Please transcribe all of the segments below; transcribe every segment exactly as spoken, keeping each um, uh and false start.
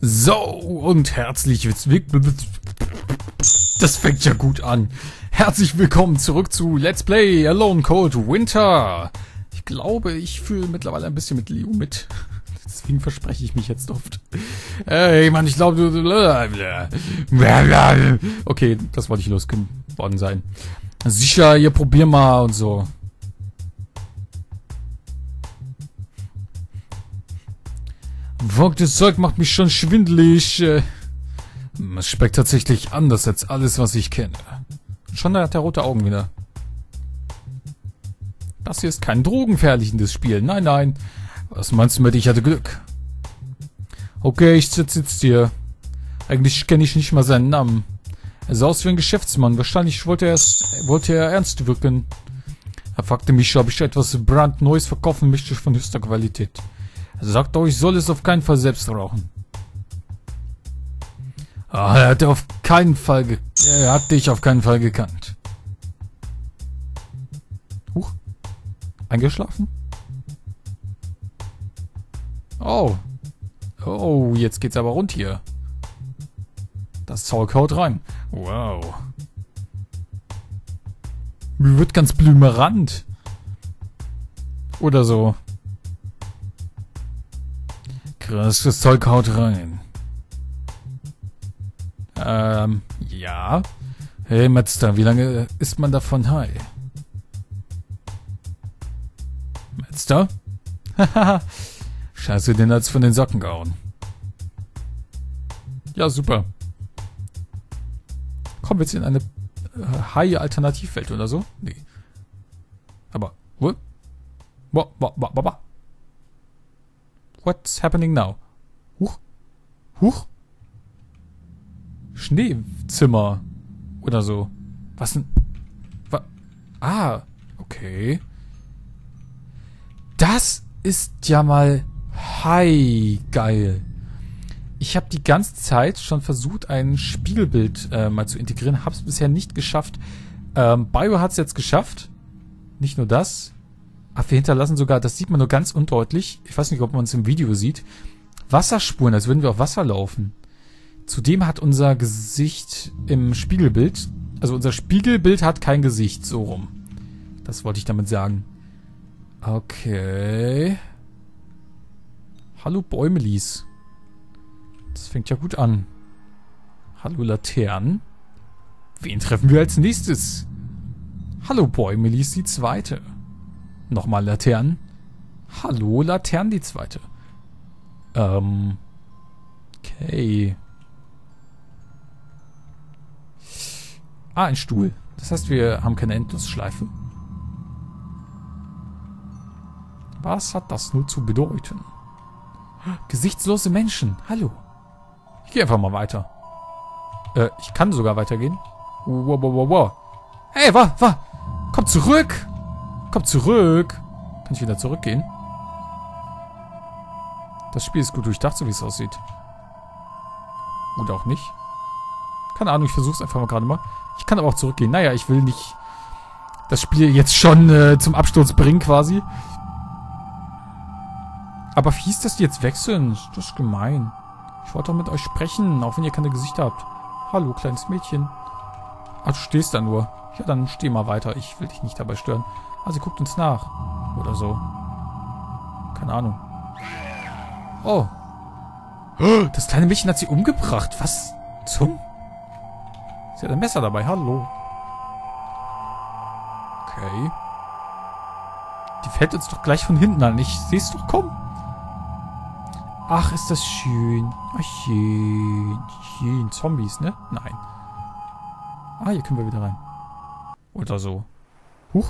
So, und herzlich willkommen. Das fängt ja gut an. Herzlich willkommen zurück zu Let's Play Alone Cold Winter. Ich glaube, ich fühle mittlerweile ein bisschen mit Leo mit. Deswegen verspreche ich mich jetzt oft. Ey, Mann, ich glaube, du... Okay, das wollte ich losgeworden sein. Sicher, ihr probier mal und so. Das Zeug macht mich schon schwindelig. Es schmeckt tatsächlich anders als alles, was ich kenne. Schon hat er rote Augen wieder. Das hier ist kein drogenverherrlichendes Spiel. Nein, nein. Was meinst du mit, ich hatte Glück? Okay, ich sitze jetzt hier. Eigentlich kenne ich nicht mal seinen Namen. Er sah aus wie ein Geschäftsmann. Wahrscheinlich wollte er, es, wollte er ernst wirken. Er fragte mich, ob ich etwas brandneues verkaufen möchte von höchster Qualität. Er sagte, ich soll es auf keinen Fall selbst rauchen. Ah, er hatte auf keinen Fall ge er hat dich auf keinen Fall gekannt. Huch. Eingeschlafen? Oh. Oh, jetzt geht's aber rund hier. Das Zeug haut rein. Wow. Mir wird ganz blümerant. Oder so. Krass, das Zeug haut rein. Ähm, ja. Hey, Metzger, wie lange ist man davon high? Metzger? Haha. Scheiße, den hat's von den Socken gehauen. Ja, super. Kommen wir jetzt in eine äh, High-Alternativwelt oder so? Nee. Aber, wo? Wo, wo, wo, wo, wo? What's happening now? Huch. Huch. Schneezimmer. Oder so. Was denn? Wa ah, okay. Das ist ja mal hi geil. Ich habe die ganze Zeit schon versucht, ein Spiegelbild äh, mal zu integrieren. Habe es bisher nicht geschafft. Ähm, Bio hat es jetzt geschafft. Nicht nur das. Ach, wir hinterlassen sogar, das sieht man nur ganz undeutlich. Ich weiß nicht, ob man es im Video sieht. Wasserspuren, als würden wir auf Wasser laufen. Zudem hat unser Gesicht im Spiegelbild, also unser Spiegelbild hat kein Gesicht, so rum. Das wollte ich damit sagen. Okay. Hallo Bäumelis. Das fängt ja gut an. Hallo Laternen. Wen treffen wir als nächstes? Hallo Bäumelis, die zweite. Nochmal Laternen. Hallo Laternen, die zweite. Ähm. Okay. Ah, ein Stuhl. Das heißt, wir haben keine Endlosschleife. Was hat das nur zu bedeuten? Gesichtslose Menschen. Hallo. Ich gehe einfach mal weiter. Äh, ich kann sogar weitergehen. Wow, wow, wow, wow. Hey, wa, wa. Komm zurück. Komm zurück. Kann ich wieder zurückgehen? Das Spiel ist gut durchdacht, so wie es aussieht. Oder auch nicht. Keine Ahnung, ich versuch's einfach mal gerade mal. Ich kann aber auch zurückgehen. Naja, ich will nicht das Spiel jetzt schon äh, zum Absturz bringen, quasi. Aber wie hieß das, die jetzt wechseln? Das ist gemein. Ich wollte doch mit euch sprechen, auch wenn ihr keine Gesichter habt. Hallo, kleines Mädchen. Ach, du stehst da nur. Ja, dann steh mal weiter. Ich will dich nicht dabei stören. Ah, sie guckt uns nach. Oder so. Keine Ahnung. Oh. Das kleine Mädchen hat sie umgebracht. Was zum... Sie hat ein Messer dabei. Hallo. Okay. Die fällt uns doch gleich von hinten an. Ich sehe es doch kommen. Ach, ist das schön. Ach, schön. Schön. Zombies, ne? Nein. Ah, hier können wir wieder rein. Oder so. Huch.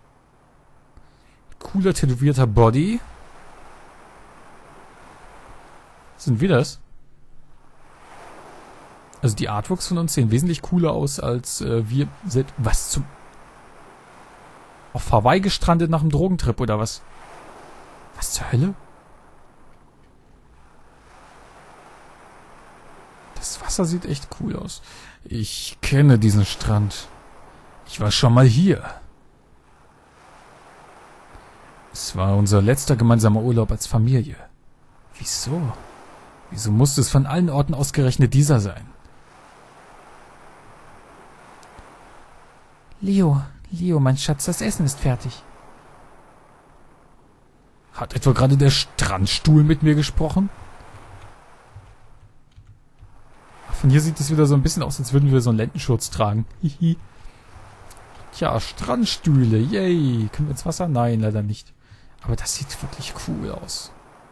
Cooler, tätowierter Body. Sind wir das? Also die Artworks von uns sehen wesentlich cooler aus, als äh, wir sind. Was zum... Auf Hawaii gestrandet nach einem Drogentrip, oder was? Was zur Hölle? Das Wasser sieht echt cool aus. Ich kenne diesen Strand. Ich war schon mal hier. Es war unser letzter gemeinsamer Urlaub als Familie. Wieso? Wieso musste es von allen Orten ausgerechnet dieser sein? Leo, Leo, mein Schatz, das Essen ist fertig. Hat etwa gerade der Strandstuhl mit mir gesprochen? Von hier sieht es wieder so ein bisschen aus, als würden wir so einen Lendenschurz tragen. Hihi. Tja, Strandstühle, yay. Können wir ins Wasser? Nein, leider nicht. Aber das sieht wirklich cool aus.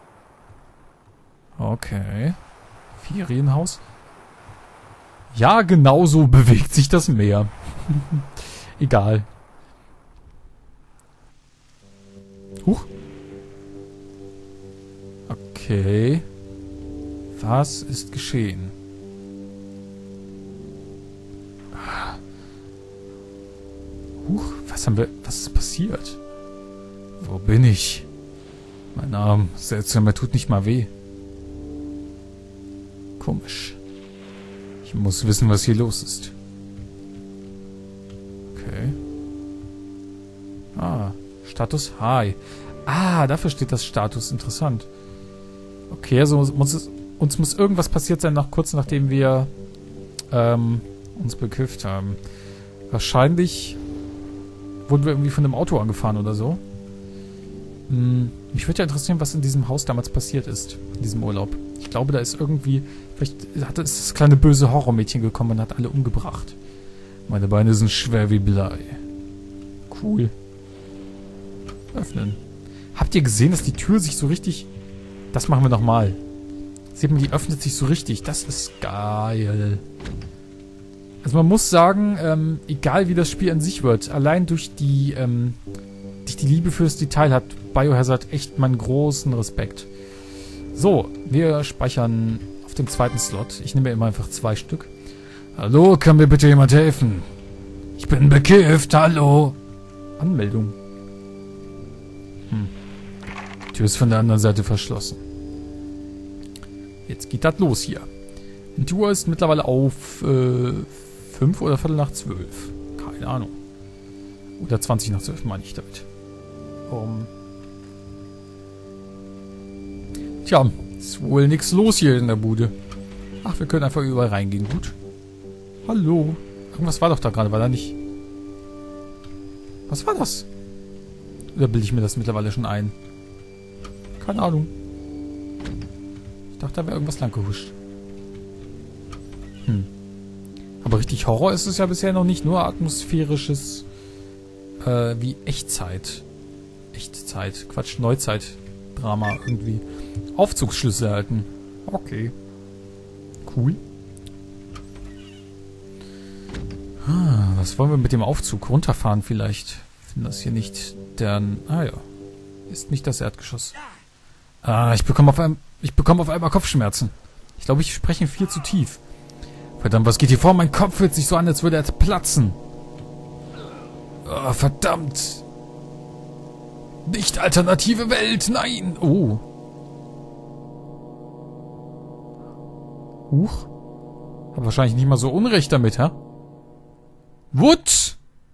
Okay. Ferienhaus. Ja, genau so bewegt sich das Meer. Egal. Huch. Okay. Was ist geschehen? Huch, was haben wir... Was ist passiert? Wo bin ich? Mein Arm, seltsam, er tut nicht mal weh. Komisch. Ich muss wissen, was hier los ist. Okay. Ah, Status High. Ah, dafür steht das Status. Interessant. Okay, also muss es, uns muss irgendwas passiert sein, nach, kurz nachdem wir ähm, uns bekifft haben. Wahrscheinlich wurden wir irgendwie von einem Auto angefahren oder so. Hm, mich würde ja interessieren, was in diesem Haus damals passiert ist, in diesem Urlaub. Ich glaube, da ist irgendwie, vielleicht hat das kleine böse Horrormädchen gekommen und hat alle umgebracht. Meine Beine sind schwer wie Blei. Cool. Öffnen. Habt ihr gesehen, dass die Tür sich so richtig... Das machen wir nochmal. Seht mal, die öffnet sich so richtig. Das ist geil. Also man muss sagen, ähm, egal wie das Spiel an sich wird, allein durch die, ähm, durch die Liebe fürs Detail hat Biohazard echt meinen großen Respekt. So, wir speichern auf dem zweiten Slot. Ich nehme immer einfach zwei Stück. Hallo, kann mir bitte jemand helfen? Ich bin bekifft, hallo. Anmeldung. Hm. Die Tür ist von der anderen Seite verschlossen. Jetzt geht das los hier. Die Uhr ist mittlerweile auf äh, fünf oder Viertel nach zwölf. Keine Ahnung. Oder zwanzig nach zwölf meine ich damit. Um. Tja, ist wohl nichts los hier in der Bude. Ach, wir können einfach überall reingehen. Gut. Hallo. Irgendwas war doch da gerade, war da nicht... Was war das? Oder bilde ich mir das mittlerweile schon ein? Keine Ahnung. Ich dachte, da wäre irgendwas lang gehuscht. Hm. Aber richtig Horror ist es ja bisher noch nicht. Nur atmosphärisches... Äh, wie Echtzeit. Echtzeit. Quatsch, Neuzeit-Drama irgendwie. Aufzugsschlüssel erhalten. Okay. Cool. Ah, was wollen wir mit dem Aufzug? Runterfahren vielleicht. Ich finde das hier nicht der... Ah ja. Ist nicht das Erdgeschoss. Ah, ich bekomme auf, ein, ich bekomme auf einmal Kopfschmerzen. Ich glaube, ich spreche viel zu tief. Verdammt, was geht hier vor? Mein Kopf fühlt sich so an, als würde er platzen. Oh, verdammt. Nicht alternative Welt, nein. Oh. Huch. Hab wahrscheinlich nicht mal so Unrecht damit, hä? What?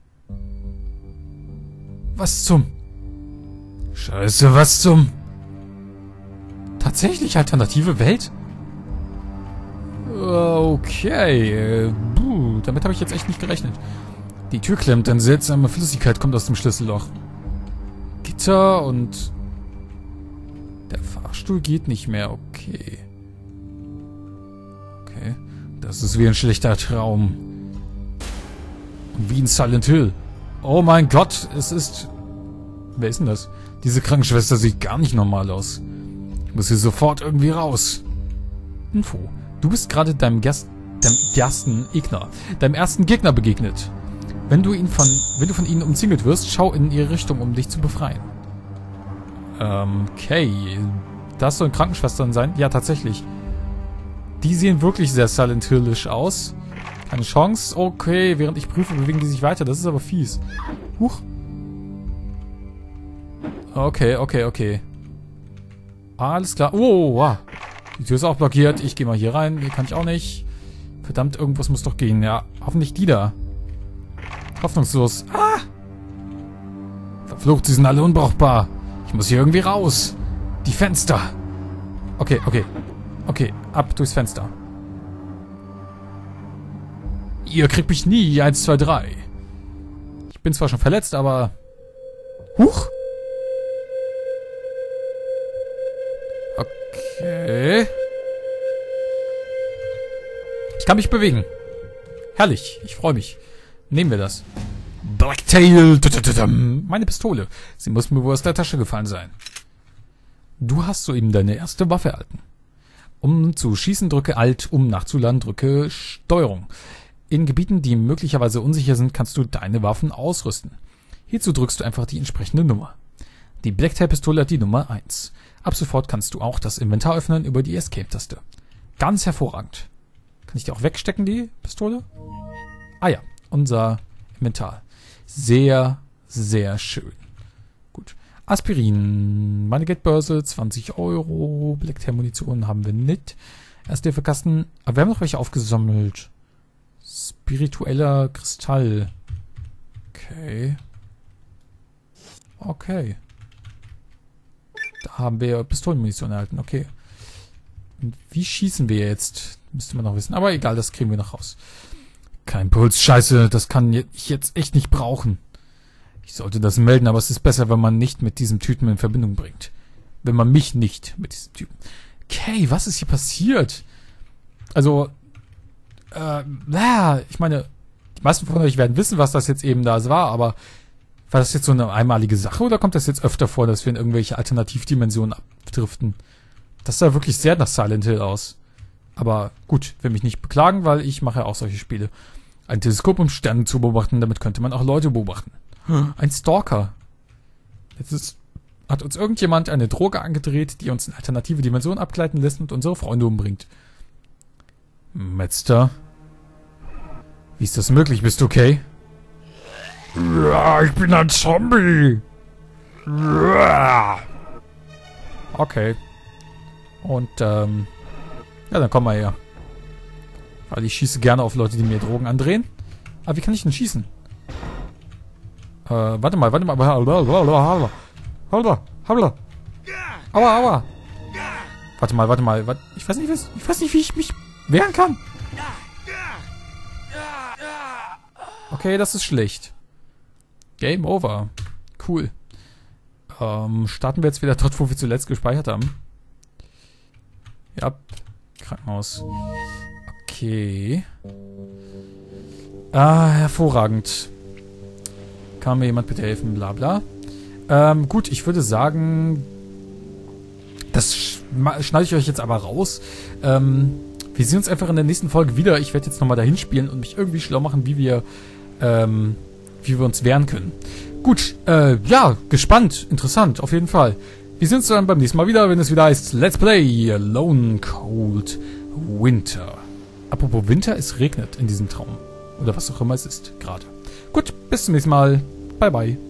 Was zum... Scheiße, was zum... Tatsächlich alternative Welt? Okay. Puh, damit habe ich jetzt echt nicht gerechnet. Die Tür klemmt, eine seltsame Flüssigkeit kommt aus dem Schlüsselloch. Gitter und... Der Fahrstuhl geht nicht mehr, okay. Okay. Das ist wie ein schlechter Traum. Und wie in Silent Hill. Oh mein Gott, es ist... Wer ist denn das? Diese Krankenschwester sieht gar nicht normal aus. Ich muss hier sofort irgendwie raus. Info. Du bist gerade deinem Gast... deinem ersten Gegner... deinem ersten Gegner begegnet. Wenn du ihn von... wenn du von ihnen umzingelt wirst, schau in ihre Richtung, um dich zu befreien. Ähm, okay. Das sollen Krankenschwestern sein? Ja, tatsächlich. Die sehen wirklich sehr Silent Hillisch aus. Keine Chance. Okay, während ich prüfe, bewegen die sich weiter. Das ist aber fies. Huch. Okay, okay, okay. Alles klar. Oh, wow. Die Tür ist auch blockiert. Ich gehe mal hier rein. Hier kann ich auch nicht. Verdammt, irgendwas muss doch gehen. Ja, hoffentlich die da. Hoffnungslos. Ah! Verflucht, sie sind alle unbrauchbar. Ich muss hier irgendwie raus. Die Fenster. Okay, okay. Okay, ab durchs Fenster. Ihr kriegt mich nie. Eins, zwei, drei. Ich bin zwar schon verletzt, aber... Huch! Okay. Ich kann mich bewegen. Herrlich. Ich freue mich. Nehmen wir das. Blacktail. Meine Pistole. Sie muss mir wohl aus der Tasche gefallen sein. Du hast soeben deine erste Waffe erhalten. Um zu schießen, drücke Alt. Um nachzuladen, drücke Steuerung. In Gebieten, die möglicherweise unsicher sind, kannst du deine Waffen ausrüsten. Hierzu drückst du einfach die entsprechende Nummer. Die Blacktail-Pistole hat die Nummer eins. Ab sofort kannst du auch das Inventar öffnen über die Escape-Taste. Ganz hervorragend. Kann ich die auch wegstecken, die Pistole? Ah ja, unser Inventar. Sehr, sehr schön. Gut. Aspirin. Meine Geldbörse, zwanzig Euro. Blacktail-Munition haben wir nicht. Erste Hilfe-Kasten. Aber wir haben noch welche aufgesammelt. Spiritueller Kristall. Okay. Okay. Da haben wir Pistolenmunition erhalten. Okay. Und wie schießen wir jetzt? Müsste man noch wissen. Aber egal, das kriegen wir noch raus. Kein Puls. Scheiße, das kann ich jetzt echt nicht brauchen. Ich sollte das melden, aber es ist besser, wenn man nicht mit diesem Typen in Verbindung bringt. Wenn man mich nicht mit diesem Typen... Okay, was ist hier passiert? Also... Äh, ja, ich meine... Die meisten von euch werden wissen, was das jetzt eben da war, aber... War das jetzt so eine einmalige Sache oder kommt das jetzt öfter vor, dass wir in irgendwelche Alternativdimensionen abdriften? Das sah wirklich sehr nach Silent Hill aus. Aber gut, will mich nicht beklagen, weil ich mache ja auch solche Spiele. Ein Teleskop, um Sterne zu beobachten, damit könnte man auch Leute beobachten. Ein Stalker. Jetzt ist, hat uns irgendjemand eine Droge angedreht, die uns in alternative Dimensionen abgleiten lässt und unsere Freunde umbringt. Metzter. Wie ist das möglich? Bist du okay? Ja, ich bin ein Zombie. Ja. Okay. Und, ähm... ja, dann komm mal her. Weil ich schieße gerne auf Leute, die mir Drogen andrehen. Aber wie kann ich denn schießen? Äh, warte mal, warte mal. Aua, aua. Warte mal, warte mal. Warte, ich weiß nicht, was, ich weiß nicht, wie ich mich wehren kann. Okay, das ist schlecht. Game over. Cool. Ähm, starten wir jetzt wieder dort, wo wir zuletzt gespeichert haben. Ja, Krankenhaus. Okay. Ah, hervorragend. Kann mir jemand bitte helfen? Bla bla. Ähm, gut, ich würde sagen, das schneide ich euch jetzt aber raus. Ähm, wir sehen uns einfach in der nächsten Folge wieder. Ich werde jetzt nochmal dahin spielen und mich irgendwie schlau machen, wie wir, ähm, wie wir uns wehren können. Gut, äh, ja, gespannt, interessant, auf jeden Fall. Wir sehen uns dann beim nächsten Mal wieder, wenn es wieder heißt Let's Play Lone Cold Winter. Apropos Winter, es regnet in diesem Traum. Oder was auch immer es ist, gerade. Gut, bis zum nächsten Mal. Bye, bye.